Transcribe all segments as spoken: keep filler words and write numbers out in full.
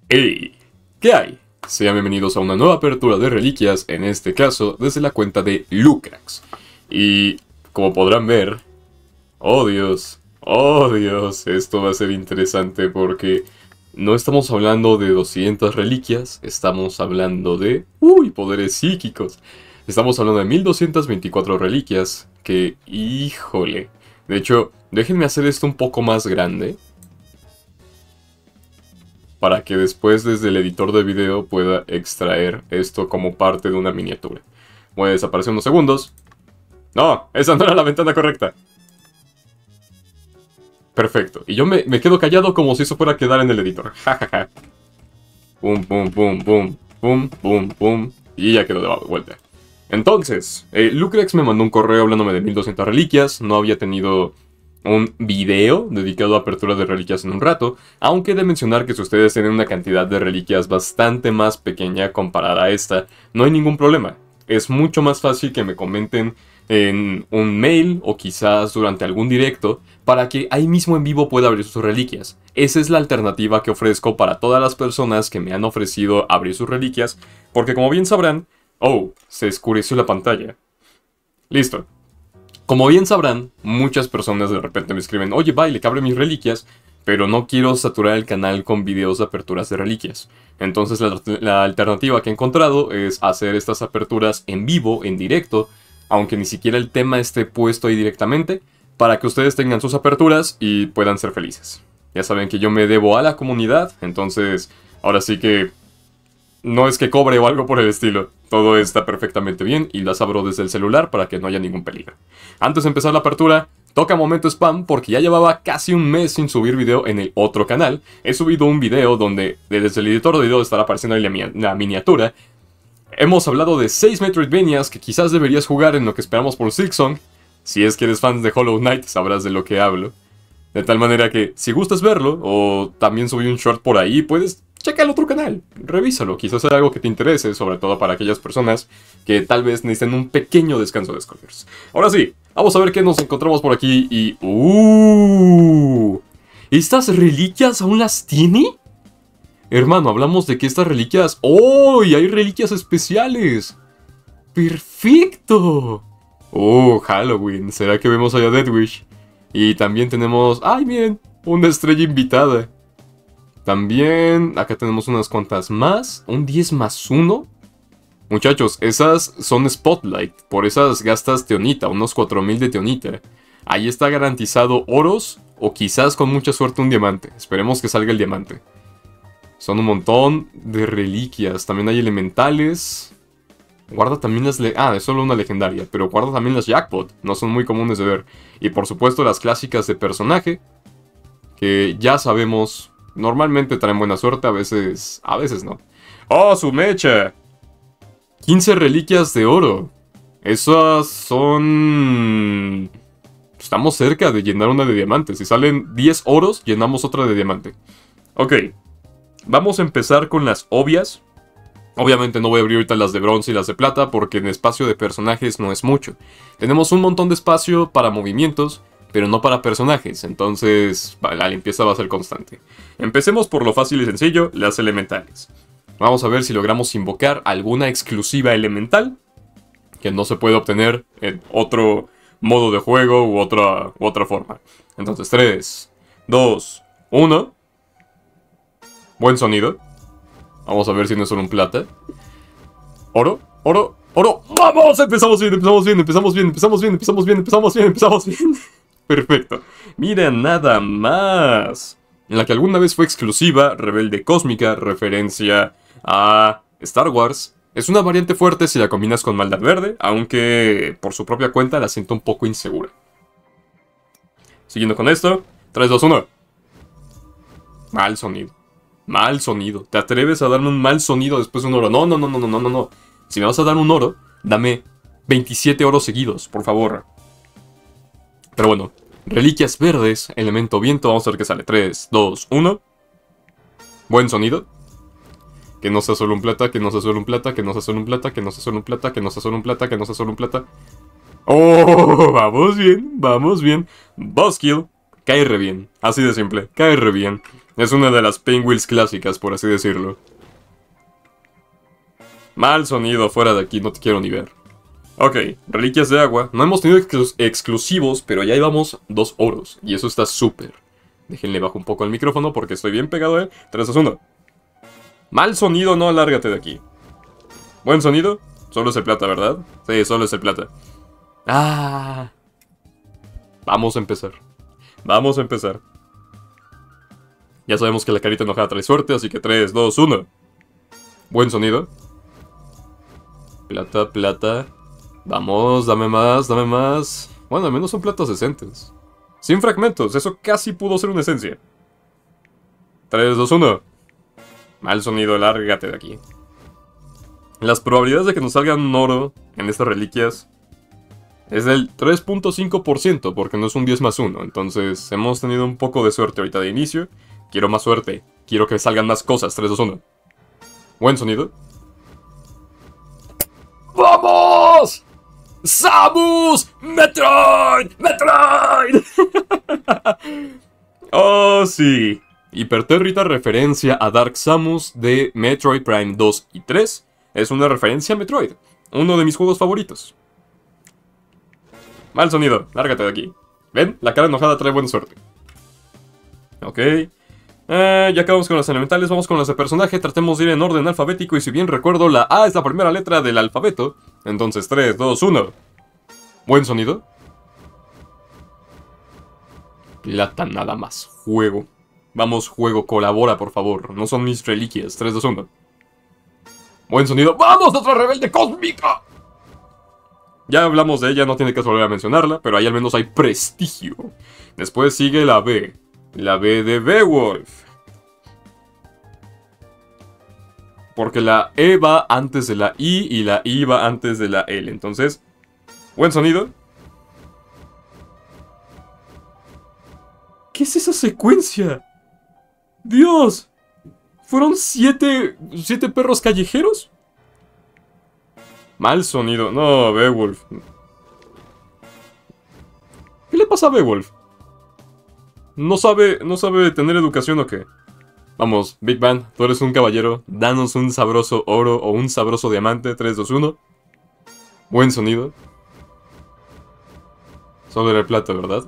Hey, ¿qué hay? Sean bienvenidos a una nueva apertura de reliquias, en este caso desde la cuenta de Lukrax. Y como podrán ver, oh Dios, oh Dios, esto va a ser interesante porque no estamos hablando de doscientas reliquias, estamos hablando de, uy, poderes psíquicos. Estamos hablando de mil doscientas veinticuatro reliquias que, híjole, de hecho, déjenme hacer esto un poco más grande para que después desde el editor de video pueda extraer esto como parte de una miniatura. Voy a desaparecer unos segundos. No, esa no era la ventana correcta. Perfecto. Y yo me, me quedo callado como si eso fuera a quedar en el editor. Jajaja. Pum, pum, pum, pum, pum, pum, pum. Y ya quedó de vuelta. Entonces, eh, Lukrax me mandó un correo hablándome de mil doscientas reliquias. No había tenido un video dedicado a apertura de reliquias en un rato, aunque he de mencionar que si ustedes tienen una cantidad de reliquias bastante más pequeña comparada a esta, no hay ningún problema. Es mucho más fácil que me comenten en un mail o quizás durante algún directo para que ahí mismo en vivo pueda abrir sus reliquias. Esa es la alternativa que ofrezco para todas las personas que me han ofrecido abrir sus reliquias, porque como bien sabrán, oh, se oscureció la pantalla. Listo. Como bien sabrán, muchas personas de repente me escriben, oye, Baile, que abre mis reliquias, pero no quiero saturar el canal con videos de aperturas de reliquias. Entonces la, la alternativa que he encontrado es hacer estas aperturas en vivo, en directo, aunque ni siquiera el tema esté puesto ahí directamente, para que ustedes tengan sus aperturas y puedan ser felices. Ya saben que yo me debo a la comunidad, entonces ahora sí que no es que cobre o algo por el estilo. Todo está perfectamente bien y las abro desde el celular para que no haya ningún peligro. Antes de empezar la apertura, toca momento spam porque ya llevaba casi un mes sin subir video en el otro canal. He subido un video donde desde el editor de video estará apareciendo ahí la, la miniatura. Hemos hablado de seis Metroidvanias que quizás deberías jugar en lo que esperamos por Silksong. Si es que eres fan de Hollow Knight, sabrás de lo que hablo. De tal manera que, si gustas verlo, o también subí un short por ahí, puedes checa el otro canal, revísalo, quizás sea algo que te interese, sobre todo para aquellas personas que tal vez necesiten un pequeño descanso de spoilers. Ahora sí, vamos a ver qué nos encontramos por aquí y... ¡Uh! ¿Estas reliquias aún las tiene? Hermano, hablamos de que estas reliquias... ¡Oh! ¡Y hay reliquias especiales! ¡Perfecto! ¡Oh! Halloween, ¿será que vemos allá Deathwish? Y también tenemos... ¡Ay, miren! Una estrella invitada. También, acá tenemos unas cuantas más. Un diez más uno. Muchachos, esas son Spotlight. Por esas gastas Teonita, unos cuatro mil de Teonita. Ahí está garantizado oros o quizás con mucha suerte un diamante. Esperemos que salga el diamante. Son un montón de reliquias. También hay elementales. Guarda también las... Le ah, es solo una legendaria. Pero guarda también las Jackpot. No son muy comunes de ver. Y por supuesto las clásicas de personaje. Que ya sabemos... Normalmente traen buena suerte, a veces... A veces no. ¡Oh, su mecha! quince reliquias de oro. Esas son... Estamos cerca de llenar una de diamante. Si salen diez oros, llenamos otra de diamante. Ok. Vamos a empezar con las obvias. Obviamente no voy a abrir ahorita las de bronce y las de plata, porque en espacio de personajes no es mucho. Tenemos un montón de espacio para movimientos, pero no para personajes, entonces la limpieza va a ser constante. Empecemos por lo fácil y sencillo, las elementales. Vamos a ver si logramos invocar alguna exclusiva elemental, que no se puede obtener en otro modo de juego u otra, u otra forma. Entonces, tres, dos, uno. Buen sonido. Vamos a ver si no es solo un plata. Oro, oro, oro. ¡Vamos! Empezamos bien, empezamos bien, empezamos bien, empezamos bien, empezamos bien, empezamos bien, empezamos bien. Perfecto. Mira nada más. En la que alguna vez fue exclusiva, Rebelde Cósmica, referencia a Star Wars. Es una variante fuerte si la combinas con Maldad Verde, aunque por su propia cuenta la siento un poco insegura. Siguiendo con esto, tres, dos, uno. Mal sonido. Mal sonido. ¿Te atreves a darme un mal sonido después de un oro? No, no, no, no, no, no, no. Si me vas a dar un oro, dame veintisiete oros seguidos, por favor. Pero bueno, reliquias verdes, elemento viento, vamos a ver qué sale. tres, dos, uno. Buen sonido. Que no sea solo un plata, que no sea solo un plata, que no sea solo un plata, que no sea solo un plata, que no sea solo un plata, que no sea solo un plata. ¡Oh! Vamos bien, vamos bien. Buzzkill. cae re bien. Así de simple, cae re bien. Es una de las Pinwheels clásicas, por así decirlo. Mal sonido, fuera de aquí, no te quiero ni ver. Ok, reliquias de agua. No hemos tenido ex exclusivos, pero ya llevamos dos oros. Y eso está súper. Déjenle bajo un poco el micrófono porque estoy bien pegado a él. tres, dos, uno. Mal sonido, no, lárgate de aquí. Buen sonido. Solo es el plata, ¿verdad? Sí, solo es el plata. Ah. Vamos a empezar. Vamos a empezar. Ya sabemos que la carita enojada trae suerte, así que tres, dos, uno. Buen sonido. Plata, plata. Vamos, dame más, dame más. Bueno, al menos son platas decentes. Sin fragmentos, eso casi pudo ser una esencia. tres, dos, uno. Mal sonido, lárgate de aquí. Las probabilidades de que nos salgan un oro en estas reliquias es del tres punto cinco por ciento, porque no es un diez más uno. Entonces, hemos tenido un poco de suerte ahorita de inicio. Quiero más suerte. Quiero que salgan más cosas. tres, dos, uno. Buen sonido. ¡Vamos! ¡Samus! ¡Metroid! ¡Metroid! ¡Oh, sí! Hipertérrita referencia a Dark Samus de Metroid Prime dos y tres. Es una referencia a Metroid, uno de mis juegos favoritos. Mal sonido, lárgate de aquí. ¿Ven? La cara enojada trae buena suerte. Ok. Eh, ya acabamos con los elementales, vamos con los de personaje. Tratemos de ir en orden alfabético y si bien recuerdo, la A es la primera letra del alfabeto. Entonces, tres, dos, uno. Buen sonido. Plata nada más. Juego. Vamos, juego, colabora, por favor. No son mis reliquias. tres, dos, uno. Buen sonido. ¡Vamos, otra rebelde cósmica! Ya hablamos de ella, no tiene que volver a mencionarla, pero ahí al menos hay prestigio. Después sigue la B. La B de Beowulf. Porque la E va antes de la I y la I va antes de la L. Entonces, buen sonido. ¿Qué es esa secuencia? ¡Dios! ¿Fueron siete, siete perros callejeros? Mal sonido. No, Beowulf. ¿Qué le pasa a Beowulf? ¿No sabe, no sabe tener educación o qué? Vamos, Big Bang, tú eres un caballero. Danos un sabroso oro o un sabroso diamante. tres, dos, uno. Buen sonido. Solo era el plata, ¿verdad?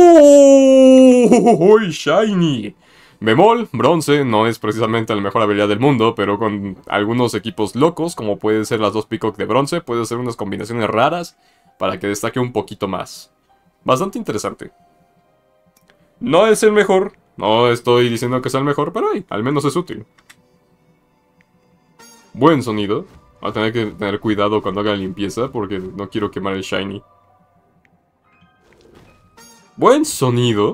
¡Oh! ¡Shiny! Bemol, bronce, no es precisamente la mejor habilidad del mundo, pero con algunos equipos locos, como pueden ser las dos Peacock de bronce, puede hacer unas combinaciones raras para que destaque un poquito más. Bastante interesante. No es el mejor, no estoy diciendo que sea el mejor, pero ay, al menos es útil. Buen sonido. Voy a tener que tener cuidado cuando haga la limpieza, porque no quiero quemar el shiny. Buen sonido.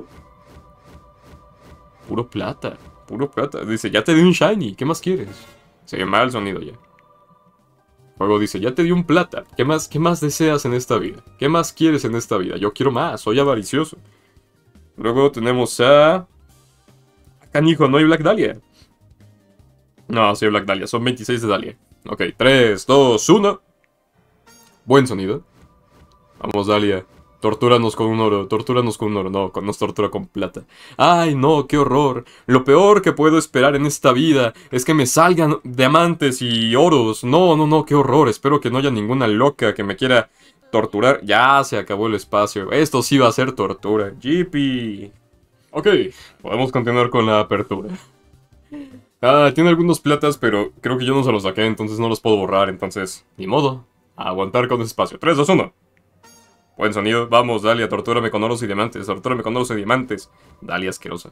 Puro plata, puro plata. Dice, ya te di un shiny, ¿qué más quieres? Se llama el sonido ya. Luego dice, ya te di un plata, ¿qué más, qué más deseas en esta vida? ¿Qué más quieres en esta vida? Yo quiero más, soy avaricioso. Luego tenemos a... Canijo, no hay Black Dahlia. No, sí hay Black Dahlia, son veintiséis de Dahlia. Ok, tres, dos, uno. Buen sonido. Vamos, Dahlia. Tortúranos con un oro, tortúranos con un oro, no, nos tortura con plata. ¡Ay, no, qué horror! Lo peor que puedo esperar en esta vida es que me salgan diamantes y oros. No, no, no, qué horror. Espero que no haya ninguna loca que me quiera torturar. Ya se acabó el espacio. Esto sí va a ser tortura. Jippy. Ok, podemos continuar con la apertura. Ah, tiene algunos platas, pero creo que yo no se los saqué, entonces no los puedo borrar. Entonces, ni modo. A aguantar con ese espacio. tres, dos, uno. Buen sonido. Vamos, Dahlia, tortúrame con oros y diamantes. Tortúrame con oros y diamantes. Dahlia asquerosa.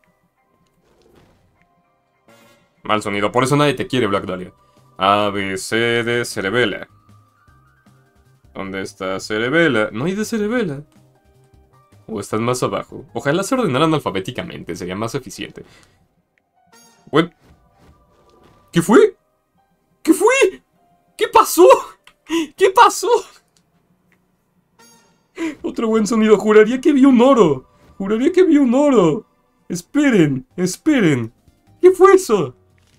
Mal sonido. Por eso nadie te quiere, Black Dahlia. A, B, C de Cerebela. ¿Dónde está Cerebela? No hay de Cerebela. O están más abajo. Ojalá se ordenaran alfabéticamente. Sería más eficiente. Buen... ¿Qué fue? ¿Qué fue? ¿Qué pasó? ¿Qué pasó? Otro buen sonido. Juraría que vi un oro. Juraría que vi un oro. Esperen, esperen. ¿Qué fue eso?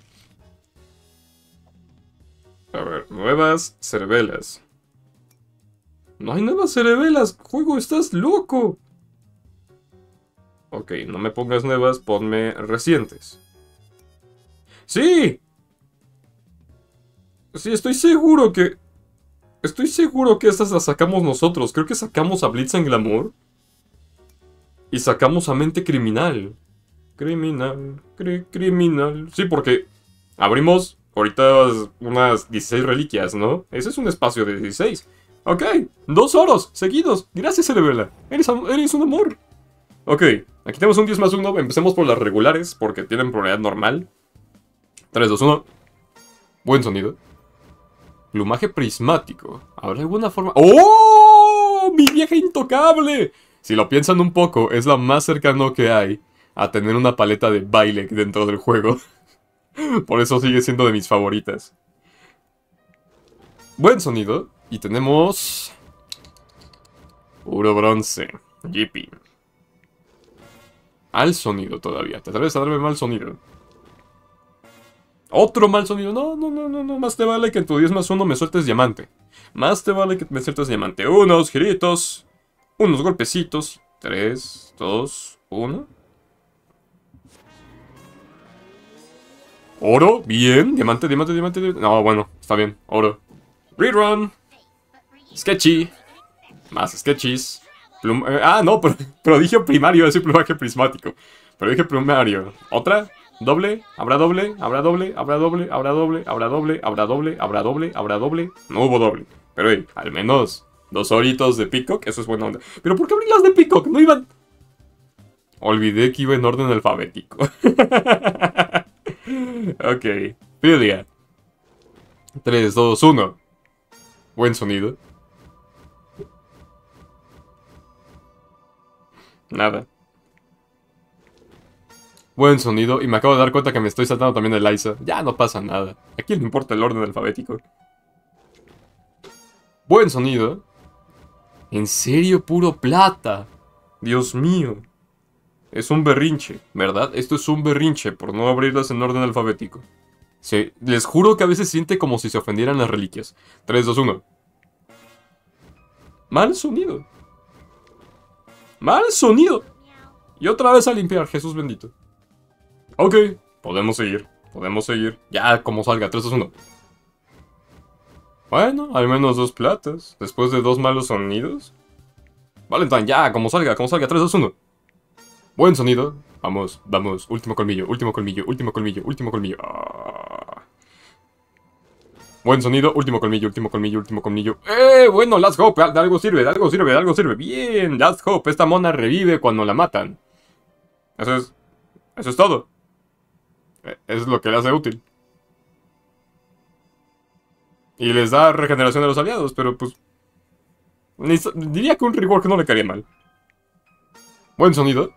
A ver, nuevas cerebelas. No hay nuevas cerebelas. Juego, estás loco. Ok, no me pongas nuevas, ponme recientes. ¡Sí! Sí, estoy seguro que... Estoy seguro que estas las sacamos nosotros. Creo que sacamos a Blitz en Glamour. Y sacamos a Mente Criminal. Criminal, cri criminal. Sí, porque abrimos ahorita unas dieciséis reliquias, ¿no? Ese es un espacio de dieciséis. Ok, dos oros seguidos. Gracias, Cerebela. Eres, eres un amor. Ok, aquí tenemos un diez más uno. Empecemos por las regulares, porque tienen probabilidad normal. tres, dos, uno. Buen sonido. Plumaje prismático. ¿Habrá alguna forma...? ¡Oh! ¡Mi vieja intocable! Si lo piensan un poco, es lo más cercano que hay a tener una paleta de baile dentro del juego. Por eso sigue siendo de mis favoritas. Buen sonido. Y tenemos... puro bronce. Yippee. Al sonido todavía. Te atreves a darme mal sonido. Otro mal sonido. No, no, no, no, no. Más te vale que en tu diez más uno me sueltes diamante. Más te vale que me sueltes diamante. Unos giritos. Unos golpecitos. tres, dos, uno. Oro. Bien. Diamante, diamante, diamante, diamante. No, bueno. Está bien. Oro. Rerun. Sketchy. Más sketchies. Plum eh, ah, no. Pero, prodigio primario. Es un plumaje prismático. Prodigio primario. Otra. Doble, habrá doble, habrá doble, habrá doble, habrá doble, habrá doble, habrá doble, habrá doble, habrá doble. No hubo doble. Pero hey, al menos dos horitos de Peacock, eso es buena onda. ¿Pero por qué abrí las de Peacock? No iban... Olvidé que iba en orden alfabético. Ok. Filia. tres, dos, uno. Buen sonido. Nada. Buen sonido, y me acabo de dar cuenta que me estoy saltando también el Liza. Ya no pasa nada. ¿A quién le importa el orden alfabético? Buen sonido. ¿En serio, puro plata? Dios mío. Es un berrinche, ¿verdad? Esto es un berrinche por no abrirlas en orden alfabético. Sí, les juro que a veces siente como si se ofendieran las reliquias. tres, dos, uno. Mal sonido. Mal sonido. Y otra vez a limpiar, Jesús bendito. Ok, podemos seguir, podemos seguir. Ya, como salga, tres, dos, uno. Bueno, al menos dos platas, después de dos malos sonidos. Valentine, ya, como salga, como salga, tres, dos, uno. Buen sonido. Vamos, vamos, último colmillo, último colmillo, último colmillo, último colmillo. Ah. Buen sonido, último colmillo, último colmillo, último colmillo. ¡Eh! Bueno, Last Hope, de algo sirve, de algo sirve, de algo sirve. Bien, Last Hope, esta mona revive cuando la matan. Eso es... Eso es todo. Es lo que le hace útil. Y les da regeneración a los aliados, pero pues... diría que un rework no le caería mal. Buen sonido.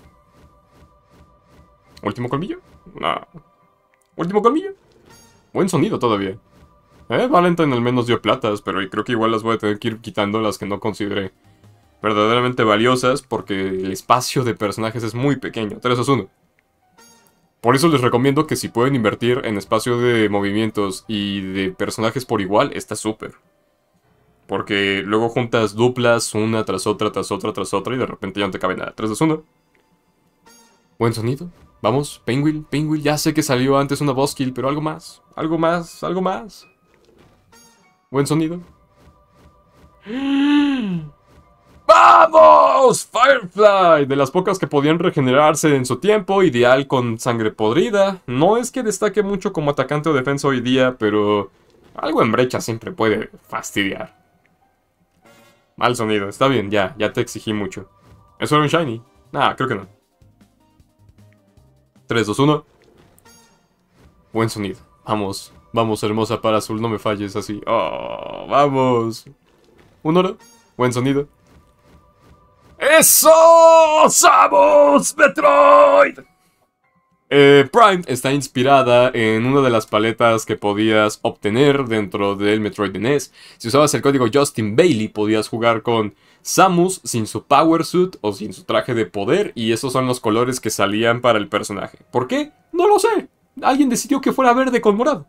¿Último colmillo? No. ¿Último colmillo? Buen sonido todavía. Eh, Valentine al menos dio platas, pero creo que igual las voy a tener que ir quitando las que no consideré verdaderamente valiosas, porque el espacio de personajes es muy pequeño. tres, dos, uno. Por eso les recomiendo que si pueden invertir en espacio de movimientos y de personajes por igual, está súper. Porque luego juntas duplas una tras otra, tras otra, tras otra y de repente ya no te cabe nada. tres, dos, uno. Buen sonido. Vamos, Penguin, Penguin. Ya sé que salió antes una boss kill, pero algo más. Algo más, algo más. Buen sonido. ¡Vamos! Firefly, de las pocas que podían regenerarse en su tiempo, ideal con sangre podrida. No es que destaque mucho como atacante o defensa hoy día, pero algo en brecha siempre puede fastidiar. Mal sonido, está bien, ya, ya te exigí mucho. ¿Eso era un shiny? Nah, creo que no. tres, dos, uno. Buen sonido. Vamos, vamos, hermosa para azul, no me falles así. Oh, vamos. Un oro. Buen sonido. ¡Eso! ¡Samus Metroid! Eh, Prime está inspirada en una de las paletas que podías obtener dentro del Metroid de N E S. Si usabas el código Justin Bailey, podías jugar con Samus sin su Power Suit o sin su traje de poder, y esos son los colores que salían para el personaje. ¿Por qué? No lo sé. Alguien decidió que fuera verde con morado.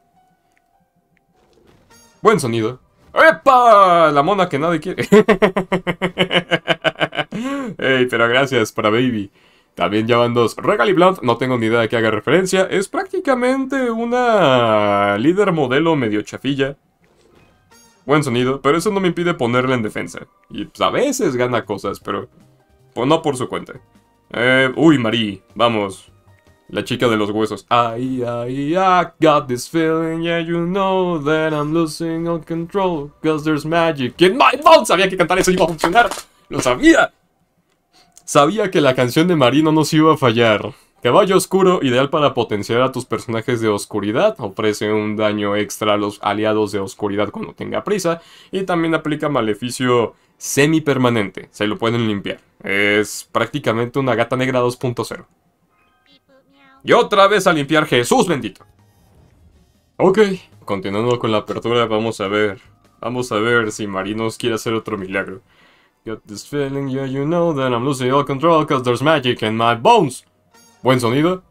Buen sonido. ¡Epa! La mona que nadie quiere. Ey, pero gracias para Baby. También ya van dos. Regally Blunt, no tengo ni idea de qué haga referencia. Es prácticamente una líder modelo medio chafilla. Buen sonido, pero eso no me impide ponerla en defensa. Y pues, a veces gana cosas, pero pues, no por su cuenta. Eh, uy, Marie, vamos. La chica de los huesos. Ay, ay, I got this feeling, yeah, you know that I'm losing all control, cause there's magic in my mouth. Sabía que cantar eso iba a funcionar. Lo sabía. Sabía que la canción de Marie no nos iba a fallar. Caballo oscuro, ideal para potenciar a tus personajes de oscuridad. Ofrece un daño extra a los aliados de oscuridad cuando tenga prisa. Y también aplica maleficio semi-permanente. Se lo pueden limpiar. Es prácticamente una gata negra dos punto cero. Y otra vez a limpiar, Jesús bendito. Ok, continuando con la apertura, vamos a ver. Vamos a ver si Marie nos quiere hacer otro milagro. Got this feeling, yeah, you know that I'm losing all control, cause there's magic in my bones. Buen sonido.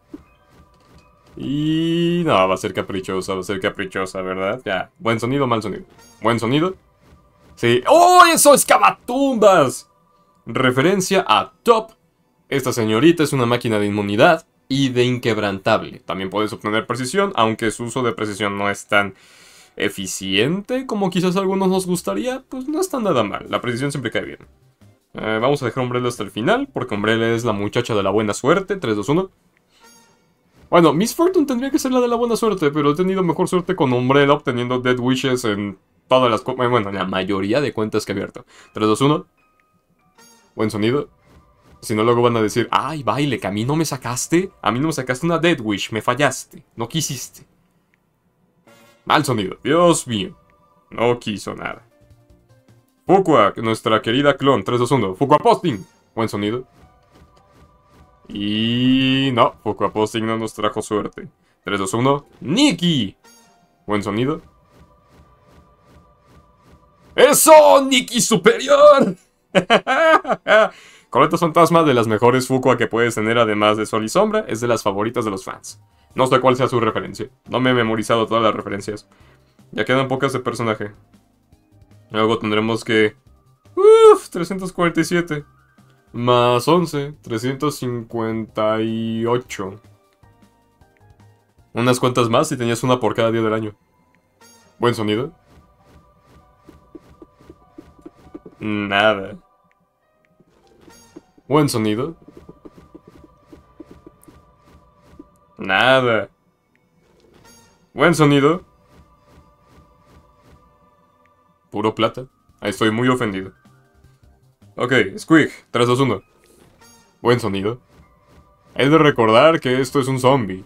Y... no, va a ser caprichosa, va a ser caprichosa, ¿verdad? Ya, buen sonido, mal sonido. Buen sonido. Sí. ¡Oh, eso es Cabatumbas! Referencia a Top. Esta señorita es una máquina de inmunidad y de inquebrantable. También puedes obtener precisión, aunque su uso de precisión no es tan eficiente como quizás a algunos nos gustaría, pues no está nada mal. La precisión siempre cae bien. Eh, vamos a dejar Umbrella hasta el final, porque Umbrella es la muchacha de la buena suerte. tres, dos, uno. Bueno, Miss Fortune tendría que ser la de la buena suerte, pero he tenido mejor suerte con Umbrella obteniendo Dead Wishes en todas las... bueno, en la mayoría de cuentas que he abierto. tres, dos, uno. Buen sonido. Si no, luego van a decir, ay, baile, que a mí no me sacaste. A mí no me sacaste una Dead Wish, me fallaste. No quisiste. Mal sonido, Dios mío. No quiso nada. Fukua, nuestra querida clon, tres, dos, uno. Fukua Posting. Buen sonido. Y... no, Fukua Posting no nos trajo suerte. tres, dos, uno. Nikki. Buen sonido. ¡Eso! ¡Nikki superior! Coleta Fantasma, de las mejores Fukua que puedes tener además de Sol y Sombra. Es de las favoritas de los fans. No sé cuál sea su referencia. No me he memorizado todas las referencias. Ya quedan pocas de personaje. Luego tendremos que... uff, trescientos cuarenta y siete. Más once, trescientos cincuenta y ocho. Unas cuantas más si tenías una por cada día del año. Buen sonido. Nada. Buen sonido. Nada. Buen sonido. Puro plata. Ahí estoy muy ofendido. Ok, Squeak, tres, dos, uno. Buen sonido. He de recordar que esto es un zombie.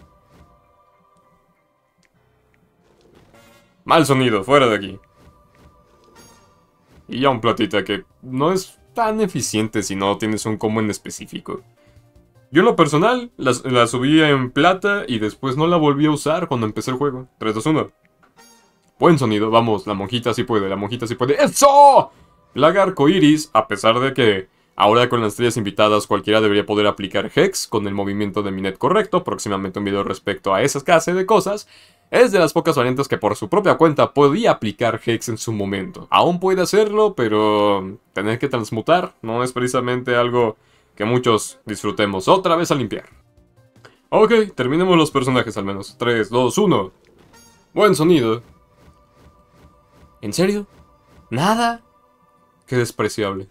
Mal sonido, fuera de aquí. Y ya un platita que no es tan eficiente si no tienes un combo en específico. Yo en lo personal la, la subí en plata y después no la volví a usar cuando empecé el juego. tres, dos, uno. Buen sonido, vamos, la monjita sí puede, la monjita sí puede. ¡Eso! Plaga Arcoiris, a pesar de que ahora con las estrellas invitadas cualquiera debería poder aplicar Hex con el movimiento de Minet correcto, próximamente un video respecto a esa clase de cosas, es de las pocas variantes que por su propia cuenta podía aplicar Hex en su momento. Aún puede hacerlo, pero tener que transmutar no es precisamente algo que muchos disfrutemos. Otra vez a limpiar. Ok, terminemos los personajes al menos. tres, dos, uno. Buen sonido. ¿En serio? ¿Nada? Qué despreciable.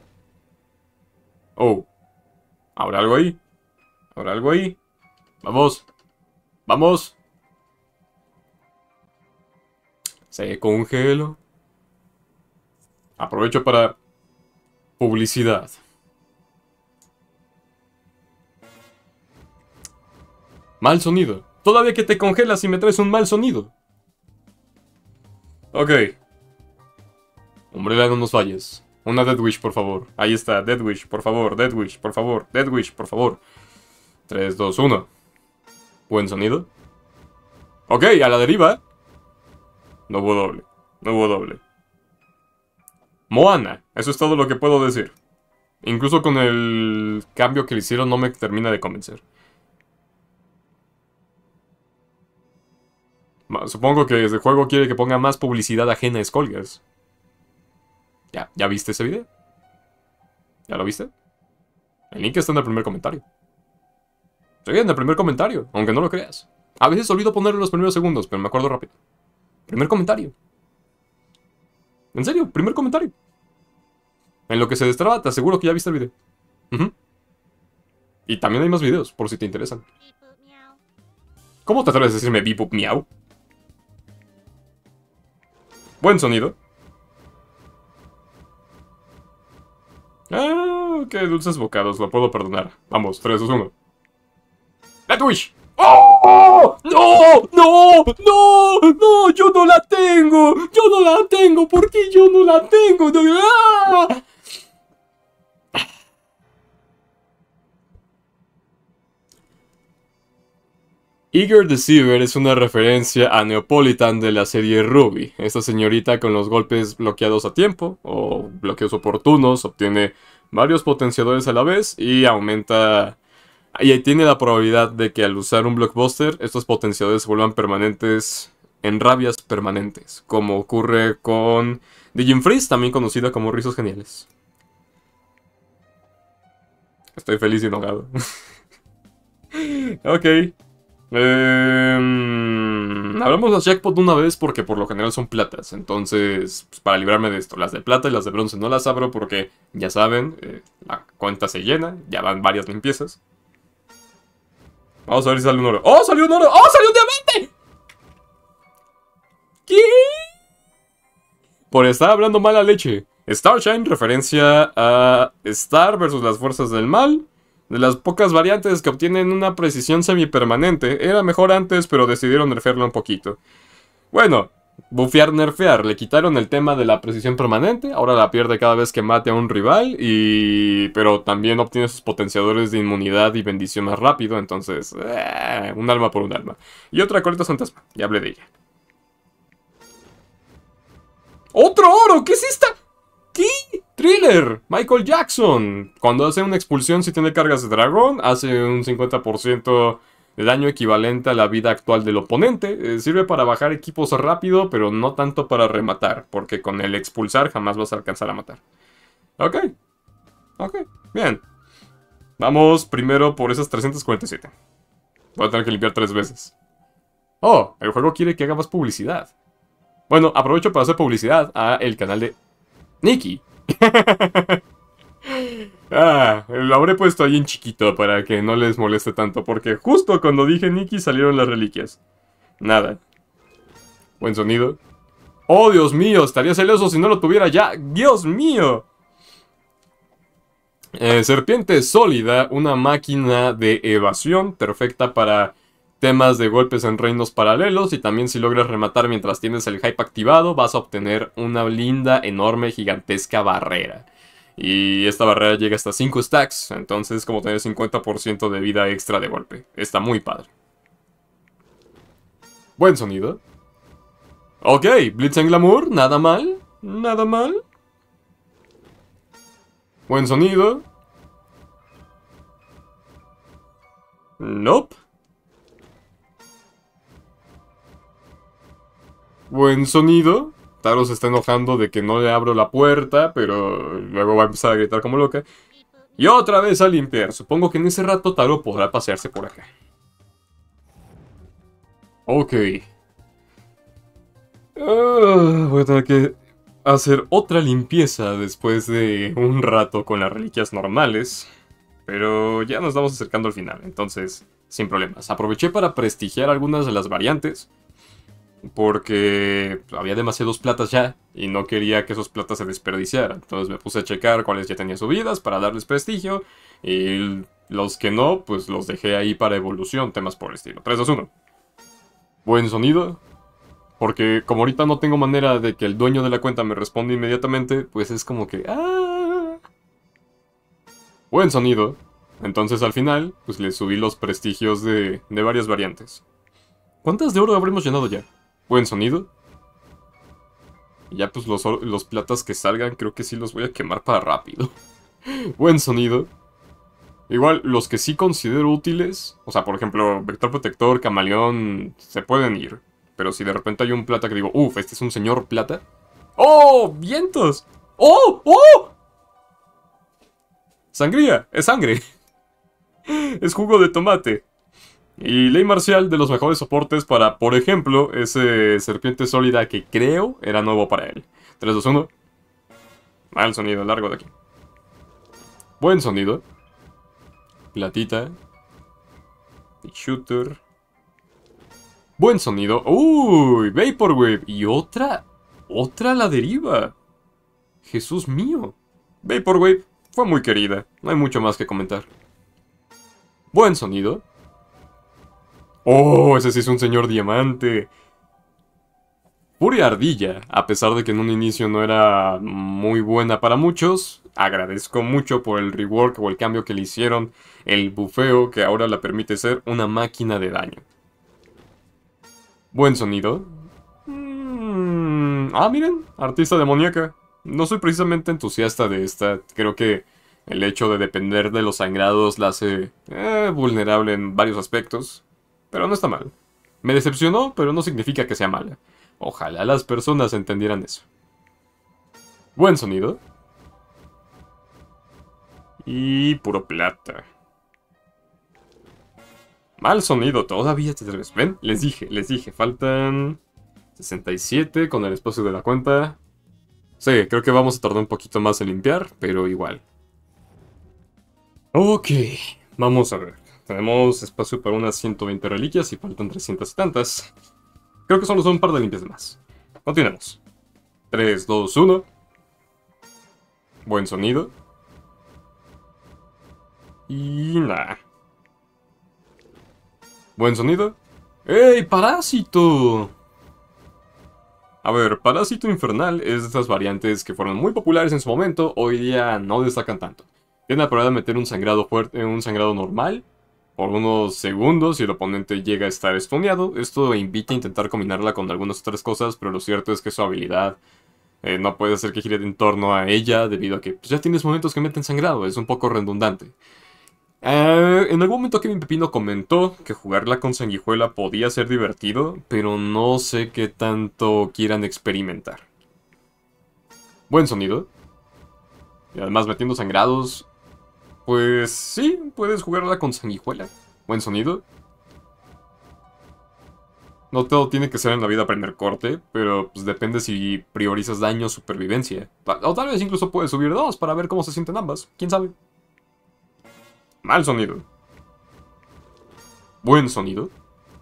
Oh. ¿Habrá algo ahí? ¿Habrá algo ahí? Vamos. Vamos. Se congeló. Aprovecho para... publicidad. Mal sonido. Todavía que te congelas y me traes un mal sonido. Ok. Umbrella, no nos falles. Una Dead Wish, por favor. Ahí está, Dead Wish, por favor, Dead Wish, por favor, Dead Wish, por favor. tres, dos, uno. Buen sonido. Ok, a la deriva. No hubo doble, no hubo doble. Moana, eso es todo lo que puedo decir. Incluso con el cambio que le hicieron no me termina de convencer. Supongo que desde el juego quiere que ponga más publicidad ajena a Skullgirls. ¿Ya, ¿Ya viste ese video? ¿Ya lo viste? El link está en el primer comentario. Sí, en el primer comentario, aunque no lo creas. A veces olvido ponerlo en los primeros segundos, pero me acuerdo rápido. Primer comentario. En serio, primer comentario. En lo que se destraba, te aseguro que ya viste el video. Uh-huh. Y también hay más videos, por si te interesan. ¿Cómo te atreves a decirme bip boop miau? Buen sonido. Ah, qué dulces bocados, lo puedo perdonar. Vamos, tres, dos, uno. ¡Deathwish! ¡Oh! ¡No! ¡No! ¡No! ¡No! ¡Yo no la tengo! ¡Yo no la tengo! ¿Por qué yo no la tengo? ¡Ah! Eager Deceiver es una referencia a Neapolitan de la serie Ruby. Esta señorita con los golpes bloqueados a tiempo o bloqueos oportunos obtiene varios potenciadores a la vez y aumenta... Y ahí tiene la probabilidad de que al usar un blockbuster estos potenciadores se vuelvan permanentes en rabias permanentes, como ocurre con Digimon Freeze, también conocida como Rizos Geniales. Estoy feliz y enojado. Ok. Eh, hablamos de las jackpot de una vez porque por lo general son platas. Entonces, pues, para librarme de esto, las de plata y las de bronce no las abro porque, ya saben, eh, la cuenta se llena, ya van varias limpiezas. Vamos a ver si sale un oro. ¡Oh, salió un oro! ¡Oh, salió un diamante! ¿Qué? Por estar hablando mala leche. Starshine, referencia a Star versus las fuerzas del mal. De las pocas variantes que obtienen una precisión semipermanente. Era mejor antes, pero decidieron nerfearlo un poquito. Bueno, bufear, nerfear. Le quitaron el tema de la precisión permanente. Ahora la pierde cada vez que mate a un rival. Y... pero también obtiene sus potenciadores de inmunidad y bendición más rápido. Entonces, eh, un alma por un alma. Y otra coleta fantasma. Ya hablé de ella. ¡Otro oro! ¿Qué es esta? ¿Qué? Thriller, Michael Jackson. Cuando hace una expulsión si tiene cargas de dragón, hace un cincuenta por ciento de daño equivalente a la vida actual del oponente. Eh, sirve para bajar equipos rápido, pero no tanto para rematar, porque con el expulsar jamás vas a alcanzar a matar. Ok. Ok, bien. Vamos primero por esas trescientos cuarenta y siete. Voy a tener que limpiar tres veces. Oh, el juego quiere que haga más publicidad. Bueno, aprovecho para hacer publicidad a el canal de Nikki. Ah, lo habré puesto ahí en chiquito para que no les moleste tanto, porque justo cuando dije Nikki salieron las reliquias. Nada. Buen sonido. ¡Oh, Dios mío! Estaría celoso si no lo tuviera ya. ¡Dios mío! Eh, serpiente sólida, una máquina de evasión perfecta para temas de golpes en reinos paralelos. Y también si logras rematar mientras tienes el hype activado, vas a obtener una linda, enorme, gigantesca barrera. Y esta barrera llega hasta cinco stacks, entonces es como tener cincuenta por ciento de vida extra de golpe. Está muy padre. Buen sonido. Ok, Blitz en Glamour, nada mal, nada mal. Buen sonido. Nope. Buen sonido. Taro se está enojando de que no le abro la puerta, pero luego va a empezar a gritar como loca. Y otra vez a limpiar. Supongo que en ese rato Taro podrá pasearse por acá. Ok. Uh, voy a tener que hacer otra limpieza después de un rato con las reliquias normales. Pero ya nos estamos acercando al final, entonces sin problemas. Aproveché para prestigiar algunas de las variantes, porque había demasiados platas ya y no quería que esos platas se desperdiciaran. Entonces me puse a checar cuáles ya tenían subidas para darles prestigio. Y los que no, pues los dejé ahí para evolución, temas por el estilo. tres, dos, uno. Buen sonido. Porque como ahorita no tengo manera de que el dueño de la cuenta me responda inmediatamente, pues es como que... ¡ah! Buen sonido. Entonces al final, pues le subí los prestigios de, de varias variantes. ¿Cuántas de oro habremos llenado ya? Buen sonido. Y ya pues los, los platas que salgan creo que sí los voy a quemar para rápido. Buen sonido. Igual, los que sí considero útiles, o sea, por ejemplo, Vector Protector, Camaleón, se pueden ir. Pero si de repente hay un plata que digo, uff, este es un señor plata. ¡Oh! ¡Vientos! ¡Oh! ¡Oh! ¡Sangría! ¡Es sangre! Es jugo de tomate. Y ley marcial de los mejores soportes para, por ejemplo, ese serpiente sólida que creo era nuevo para él. tres, dos, uno. Mal sonido, largo de aquí. Buen sonido. Platita. Y shooter. Buen sonido. Uy, Vaporwave. Y otra. Otra a la deriva. Jesús mío. Vaporwave fue muy querida. No hay mucho más que comentar. Buen sonido. Oh, ese sí es un señor diamante. Furia Ardilla, a pesar de que en un inicio no era muy buena para muchos, agradezco mucho por el rework o el cambio que le hicieron, el bufeo que ahora la permite ser una máquina de daño. Buen sonido. Mm, ah, miren, artista demoníaca. No soy precisamente entusiasta de esta, creo que el hecho de depender de los sangrados la hace eh, vulnerable en varios aspectos. Pero no está mal. Me decepcionó, pero no significa que sea mala. Ojalá las personas entendieran eso. Buen sonido. Y puro plata. Mal sonido todavía. ¿Ven? Les dije, les dije. Faltan sesenta y siete con el espacio de la cuenta. Sí, creo que vamos a tardar un poquito más en limpiar, pero igual. Ok, vamos a ver. Tenemos espacio para unas ciento veinte reliquias y faltan trescientas y tantas. Creo que solo son un par de limpias más. Continuemos. tres, dos, uno. Buen sonido. Y nada. Buen sonido. ¡Ey, Parásito! A ver, Parásito Infernal es de estas variantes que fueron muy populares en su momento, hoy día no destacan tanto. Tiene la probabilidad de meter un sangrado fuerte, un sangrado normal, por unos segundos si el oponente llega a estar stuneado. Esto invita a intentar combinarla con algunas otras cosas, pero lo cierto es que su habilidad eh, no puede hacer que gire en torno a ella, debido a que pues, ya tienes momentos que meten sangrado, es un poco redundante. Eh, en algún momento Kevin Pepino comentó que jugarla con sanguijuela podía ser divertido, pero no sé qué tanto quieran experimentar. Buen sonido. Y además metiendo sangrados, pues sí, puedes jugarla con sanguijuela. Buen sonido. No todo tiene que ser en la vida aprender corte, pero pues depende si priorizas daño o supervivencia. O tal vez incluso puedes subir dos para ver cómo se sienten ambas, quién sabe. Mal sonido. Buen sonido.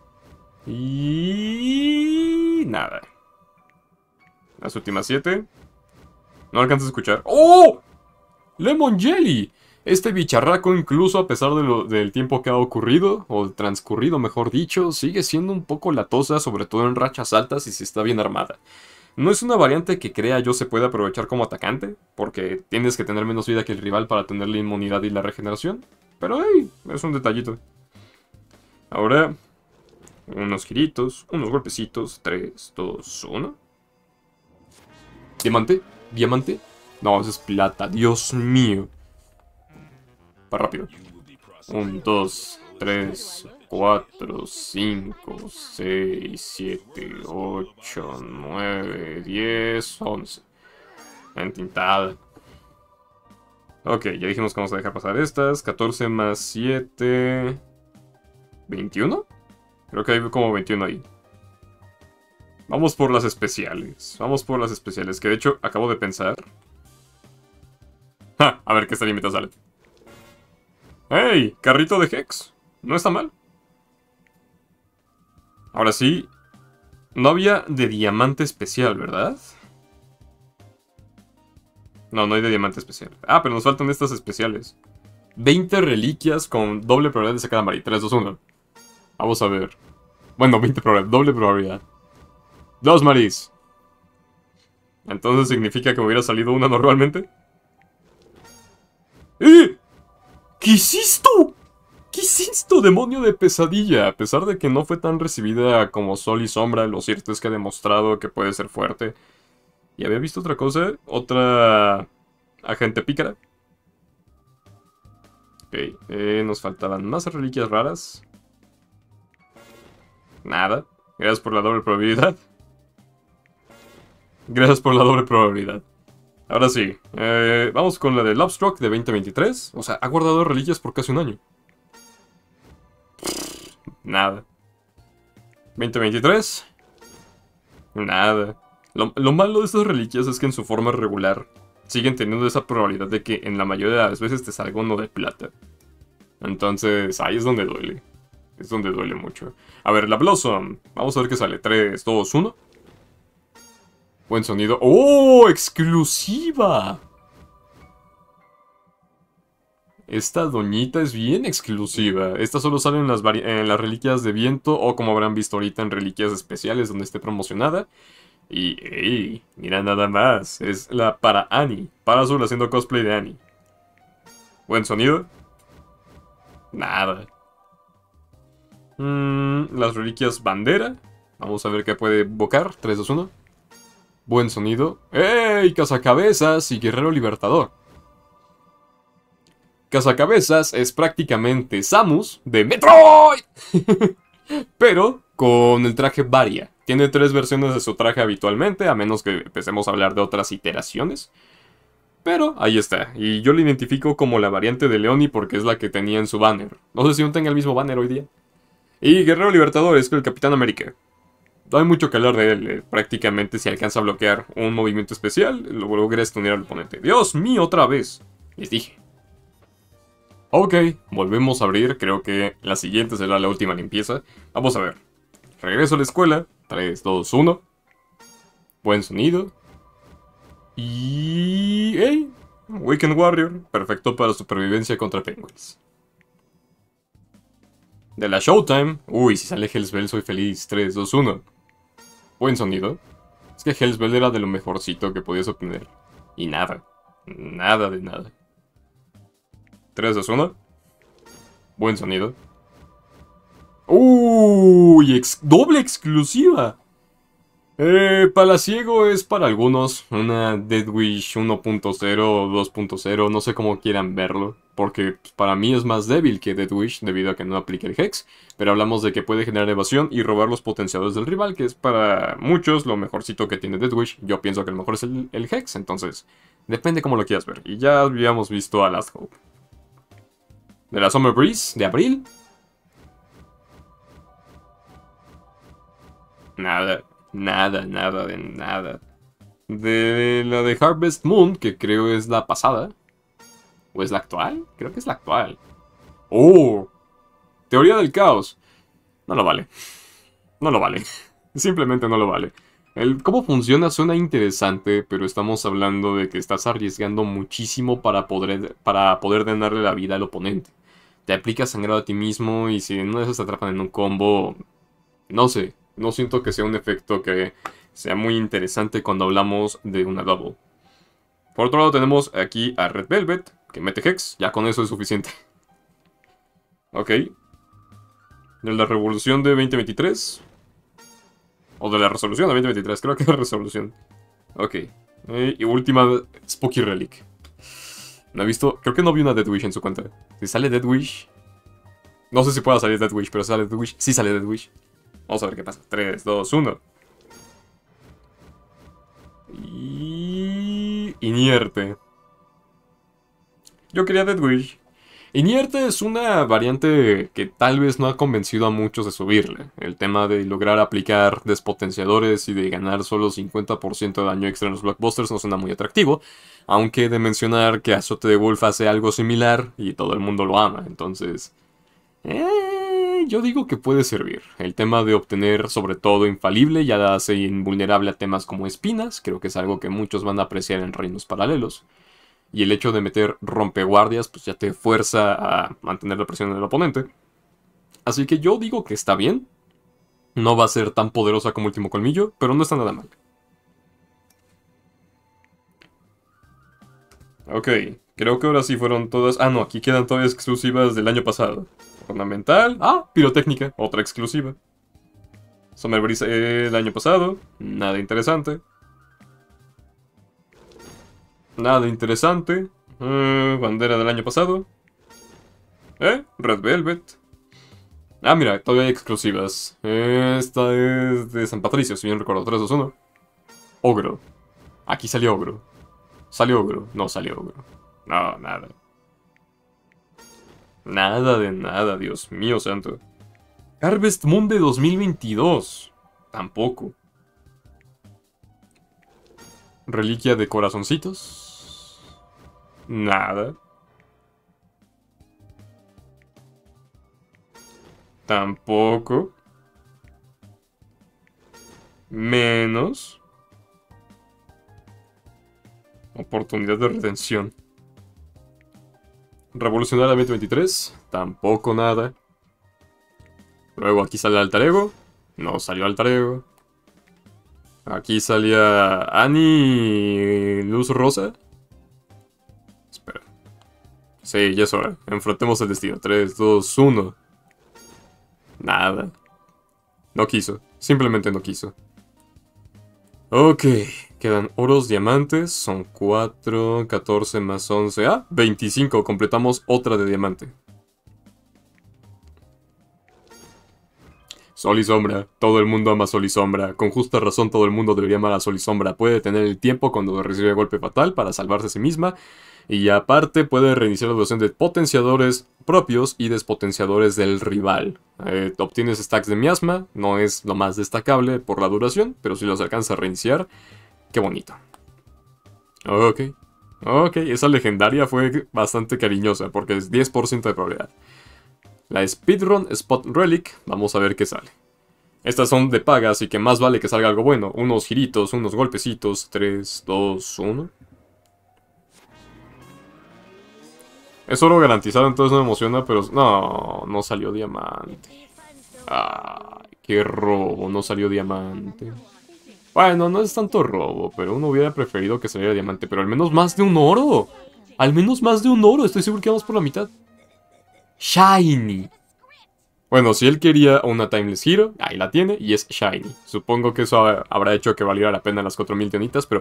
Y nada. Las últimas siete. No alcanzas a escuchar. ¡Oh! ¡Lemon Jelly! Este bicharraco, incluso a pesar de lo, del tiempo que ha ocurrido, o transcurrido mejor dicho, sigue siendo un poco latosa, sobre todo en rachas altas y si está bien armada. No es una variante que crea yo se puede aprovechar como atacante, porque tienes que tener menos vida que el rival para tener la inmunidad y la regeneración. Pero hey, es un detallito. Ahora, unos giritos, unos golpecitos. tres, dos, uno. ¿Diamante? ¿Diamante? No, eso es plata. Dios mío. Va rápido. uno, dos, tres, cuatro, cinco, seis, siete, ocho, nueve, diez, once. Entintada. Ok, ya dijimos que vamos a dejar pasar estas. catorce más siete... ¿veintiuno? Creo que hay como veintiuno ahí. Vamos por las especiales. Vamos por las especiales, que de hecho acabo de pensar. ¡Ja! A ver qué esta límite sale. ¡Hey! Carrito de Hex. No está mal. Ahora sí. No había de diamante especial, ¿verdad? No, no hay de diamante especial. Ah, pero nos faltan estas especiales. veinte reliquias con doble probabilidad de sacar a Mari. tres, dos, uno. Vamos a ver. Bueno, veinte probabilidad. Doble probabilidad. Dos Maris. Entonces significa que me hubiera salido una normalmente. ¡Eh! ¿Qué es esto? ¿Qué es esto, demonio de pesadilla? A pesar de que no fue tan recibida como Sol y Sombra, lo cierto es que ha demostrado que puede ser fuerte. ¿Y había visto otra cosa? Otra agente pícara. Ok, eh, nos faltaban más reliquias raras. Nada. Gracias por la doble probabilidad. Gracias por la doble probabilidad. Ahora sí, eh, vamos con la de Lovestruck de veinte veintitrés. O sea, ha guardado reliquias por casi un año. Nada. veinte veintitrés. Nada. Lo, lo malo de estas reliquias es que en su forma regular siguen teniendo esa probabilidad de que en la mayoría de las veces te salga uno de plata. Entonces ahí es donde duele. Es donde duele mucho. A ver, la Blossom. Vamos a ver qué sale. tres, dos, uno. Buen sonido. ¡Oh! ¡Exclusiva! Esta doñita es bien exclusiva. Esta solo sale en las, en las reliquias de viento o como habrán visto ahorita en reliquias especiales donde esté promocionada. Y, ¡ey! Mira nada más. Es la para Annie. Para Azul haciendo cosplay de Annie. Buen sonido. Nada. Mm, las reliquias bandera. Vamos a ver qué puede invocar. tres, dos, uno. Buen sonido. ¡Ey! Cazacabezas y Guerrero Libertador. Cazacabezas es prácticamente Samus de Metroid. Pero con el traje Varia. Tiene tres versiones de su traje habitualmente, a menos que empecemos a hablar de otras iteraciones. Pero ahí está, y yo lo identifico como la variante de Leoni porque es la que tenía en su banner. No sé si aún tenga el mismo banner hoy día. Y Guerrero Libertador es el Capitán América. No hay mucho que hablar de él, eh, prácticamente si alcanza a bloquear un movimiento especial, lo logra stunear al oponente. ¡Dios mío, otra vez! Les dije. Ok, volvemos a abrir, creo que la siguiente será la última limpieza. Vamos a ver. Regreso a la escuela. tres, dos, uno. Buen sonido. Y... ¡hey! Weekend Warrior. Perfecto para supervivencia contra penguins. De la Showtime. Uy, si sale Hellsbell soy feliz. tres, dos, uno. Buen sonido. Es que Hellsbell era de lo mejorcito que podías obtener. Y nada. Nada de nada. tres, dos, uno. Buen sonido. ¡Uy! Ex ¡doble exclusiva! Eh, Palaciego es para algunos una Death Wish uno punto cero o dos punto cero, no sé cómo quieran verlo, porque para mí es más débil que Death Wish debido a que no aplica el Hex, pero hablamos de que puede generar evasión y robar los potenciadores del rival, que es para muchos lo mejorcito que tiene Death Wish. Yo pienso que el mejor es el, el Hex, entonces depende cómo lo quieras ver, y ya habíamos visto a Last Hope. De la Summer Breeze de abril. Nada. Nada, nada de nada. De la de Harvest Moon, que creo es la pasada. ¿O es la actual? Creo que es la actual. ¡Oh! Teoría del caos. No lo vale. No lo vale. Simplemente no lo vale. El cómo funciona suena interesante, pero estamos hablando de que estás arriesgando muchísimo para poder, para poder ganarle la vida al oponente. Te aplicas sangrado a ti mismo y si en una de esas te atrapan en un combo... No sé. No siento que sea un efecto que sea muy interesante cuando hablamos de una double. Por otro lado tenemos aquí a Red Velvet, que mete Hex. Ya con eso es suficiente. Ok. De la revolución de veinte veintitrés. O de la resolución de veinte veintitrés. Creo que es la resolución. Ok. Eh, y última, Spooky Relic. No he visto... Creo que no vi una Death Wish en su cuenta. Si sale Death Wish... No sé si pueda salir Death Wish, pero si sale Death Wish... Sí sale Death Wish. Vamos a ver qué pasa. tres, dos, uno. Y... Inerte. Yo quería Death Wish. Inerte es una variante que tal vez no ha convencido a muchos de subirle. El tema de lograr aplicar despotenciadores y de ganar solo cincuenta por ciento de daño extra en los blockbusters no suena muy atractivo. Aunque de mencionar que Azote de Wolf hace algo similar y todo el mundo lo ama. Entonces... Eh, yo digo que puede servir. El tema de obtener sobre todo infalible ya hace invulnerable a temas como espinas. Creo que es algo que muchos van a apreciar en reinos paralelos. Y el hecho de meter rompeguardias pues ya te fuerza a mantener la presión del oponente. Así que yo digo que está bien. No va a ser tan poderosa como Último Colmillo, pero no está nada mal. Ok, creo que ahora sí fueron todas... Ah, no, aquí quedan todavía exclusivas del año pasado. Ornamental. Ah, pirotécnica, otra exclusiva. Summer Breeze eh, el año pasado. Nada interesante. Nada interesante. Eh, bandera del año pasado. Eh, Red Velvet. Ah, mira, todavía hay exclusivas. Esta es de San Patricio, si bien recuerdo. tres, dos, uno. Ogro. Aquí salió Ogro. ¿Salió Ogro? No salió Ogro. No, nada. Nada de nada, Dios mío santo. Harvest Moon de dos mil veintidós. Tampoco. Reliquia de corazoncitos. Nada. Tampoco. Menos. Oportunidad de redención. Revolucionaria veinte veintitrés. Tampoco nada. Luego aquí sale Alter Ego. No salió Alter Ego. Aquí salía Annie Luz Rosa. Espera. Sí, ya es hora. Enfrentemos el destino. tres, dos, uno. Nada. No quiso. Simplemente no quiso. Ok. Quedan oros, diamantes. Son cuatro, catorce más once. Ah, veinticinco. Completamos otra de diamante. Sol y sombra. Todo el mundo ama Sol y sombra. Con justa razón todo el mundo debería amar a Sol y sombra. Puede tener el tiempo cuando recibe golpe fatal para salvarse a sí misma. Y aparte puede reiniciar la duración de potenciadores propios y despotenciadores del rival. Eh, obtienes stacks de miasma. No es lo más destacable por la duración. Pero si los alcanza a reiniciar. Qué bonito. Ok. Ok, esa legendaria fue bastante cariñosa porque es diez por ciento de probabilidad. La Speedrun Spot Relic, vamos a ver qué sale. Estas son de paga, así que más vale que salga algo bueno. Unos giritos, unos golpecitos. tres, dos, uno. Es oro garantizado, entonces no me emociona, pero... No, no salió diamante. Ay, qué robo, no salió diamante. Bueno, no es tanto robo, pero uno hubiera preferido que saliera diamante. Pero al menos más de un oro. Al menos más de un oro, estoy seguro que vamos por la mitad. Shiny. Bueno, si él quería una Timeless Hero, ahí la tiene, y es Shiny. Supongo que eso habrá hecho que valiera la pena las cuatro mil tionitas, pero...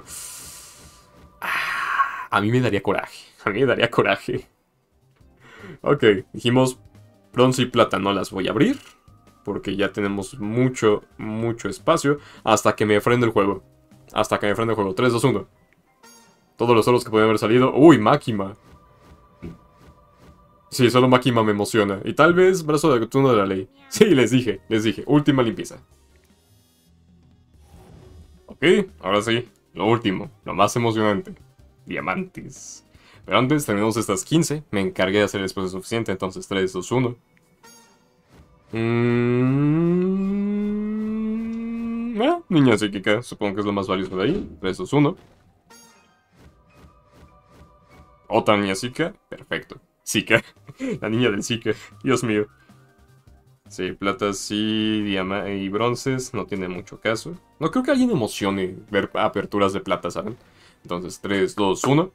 Ah, a mí me daría coraje, a mí me daría coraje. Ok, dijimos bronce y plata no las voy a abrir, porque ya tenemos mucho, mucho espacio, hasta que me frene el juego. Hasta que me frene el juego, tres, dos, uno. Todos los oros que pueden haber salido... Uy, Máquina. Sí, solo Máquina me emociona. Y tal vez brazo de turno de la ley. Sí, les dije, les dije. Última limpieza. Ok, ahora sí. Lo último, lo más emocionante. Diamantes. Pero antes tenemos estas quince. Me encargué de hacer el espacio suficiente, entonces tres, dos, uno. Mm... Ah, niña psíquica, supongo que es lo más valioso de ahí. tres, dos, uno. Otra niña psíquica, perfecto. Zika. La niña del Zika. Dios mío. Sí, platas y, diama y bronces. No tiene mucho caso. No creo que a alguien emocione ver aperturas de plata, ¿saben? Entonces, tres, dos, uno.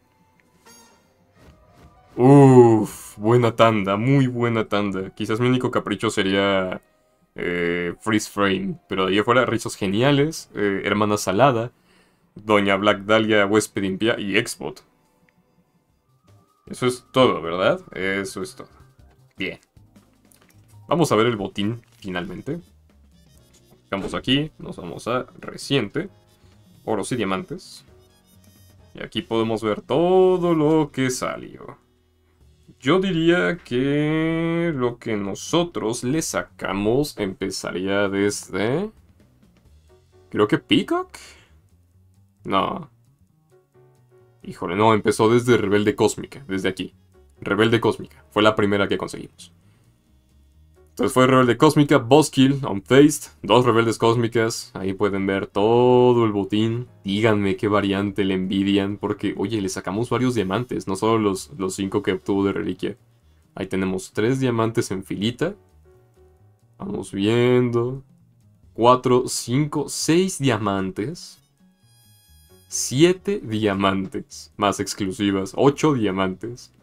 Uff, buena tanda. Muy buena tanda. Quizás mi único capricho sería... Eh, Freeze Frame. Pero de ahí afuera, rizos geniales. Eh, Hermana Salada. Doña Black Dahlia, Huésped Impía y Xbot. Eso es todo, ¿verdad? Eso es todo. Bien. Vamos a ver el botín, finalmente. Vamos aquí, nos vamos a reciente. Oros y diamantes. Y aquí podemos ver todo lo que salió. Yo diría que lo que nosotros le sacamos empezaría desde... Creo que Peacock. No. Híjole, no, empezó desde Rebelde Cósmica, desde aquí. Rebelde Cósmica, fue la primera que conseguimos. Entonces fue Rebelde Cósmica, Buzzkill, Unfazed, dos Rebeldes Cósmicas. Ahí pueden ver todo el botín. Díganme qué variante le envidian, porque, oye, le sacamos varios diamantes, no solo los, los cinco que obtuvo de reliquia. Ahí tenemos tres diamantes en filita. Vamos viendo. Cuatro, cinco, seis diamantes. siete diamantes más exclusivas. ocho diamantes.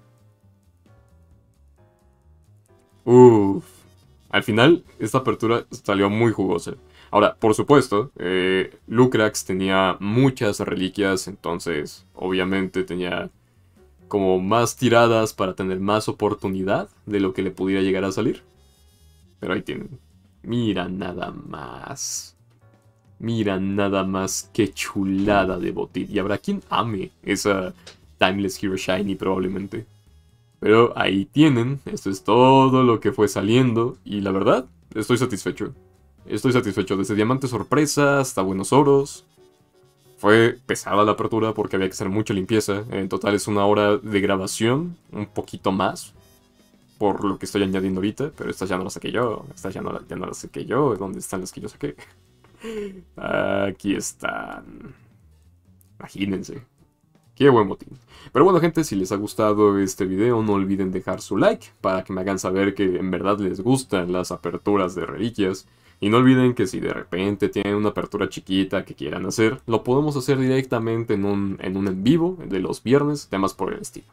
Uff. Al final, esta apertura salió muy jugosa. Ahora, por supuesto, eh, Lucrax tenía muchas reliquias, entonces obviamente tenía como más tiradas para tener más oportunidad de lo que le pudiera llegar a salir. Pero ahí tienen. Mira nada más. Mira nada más qué chulada de botín. Y habrá quien ame esa Timeless Hero Shiny probablemente. Pero ahí tienen. Esto es todo lo que fue saliendo. Y la verdad, estoy satisfecho. Estoy satisfecho. Desde diamante sorpresa hasta buenos oros. Fue pesada la apertura porque había que hacer mucha limpieza. En total es una hora de grabación, un poquito más, por lo que estoy añadiendo ahorita. Pero estas ya no las saqué yo. Estas ya no, ya no las saqué yo. ¿Dónde están las que yo saqué? Aquí están. Imagínense. Qué buen motín. Pero bueno, gente, si les ha gustado este video, no olviden dejar su like para que me hagan saber que en verdad les gustan las aperturas de reliquias. Y no olviden que si de repente tienen una apertura chiquita que quieran hacer, lo podemos hacer directamente en un en, un en vivo de los viernes, temas por el estilo.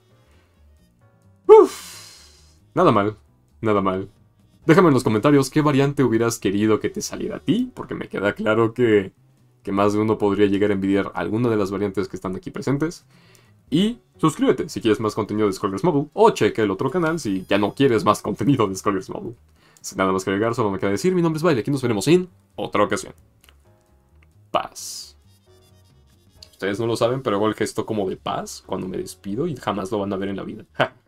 Uf, nada mal, nada mal. Déjame en los comentarios qué variante hubieras querido que te saliera a ti, porque me queda claro que, que más de uno podría llegar a envidiar alguna de las variantes que están aquí presentes. Y suscríbete si quieres más contenido de Skullgirls Mobile, o cheque el otro canal si ya no quieres más contenido de Skullgirls Mobile. Sin nada más que agregar, solo me queda decir, mi nombre es Baile, aquí nos veremos en otra ocasión. Paz. Ustedes no lo saben, pero hago el gesto como de paz cuando me despido y jamás lo van a ver en la vida. ¡Ja!